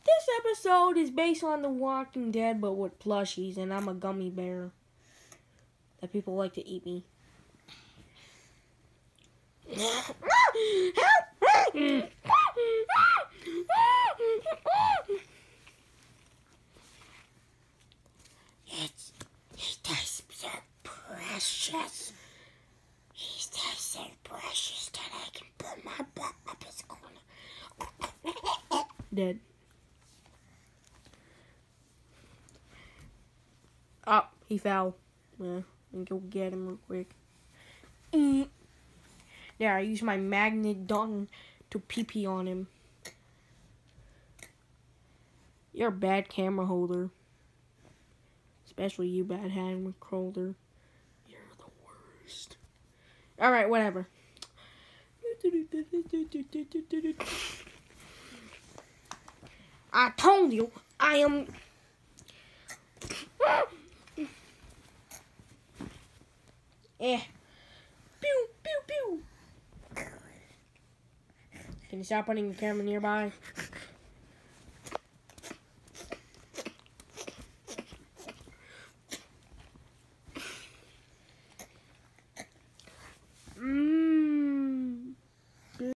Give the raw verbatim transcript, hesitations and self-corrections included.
This episode is based on The Walking Dead, but with plushies, and I'm a gummy bear that people like to eat me. It's, he tastes so precious. He tastes so precious that I can put my butt up his corner. Dead. Oh, he fell. Yeah, let me go get him real quick. Mm. There, I used my magnet gun to pee pee on him. You're a bad camera holder. Especially you, bad hand holder. You're the worst. Alright, whatever. I told you, I am... Eh. Pew, pew, pew. Can you stop putting the camera nearby?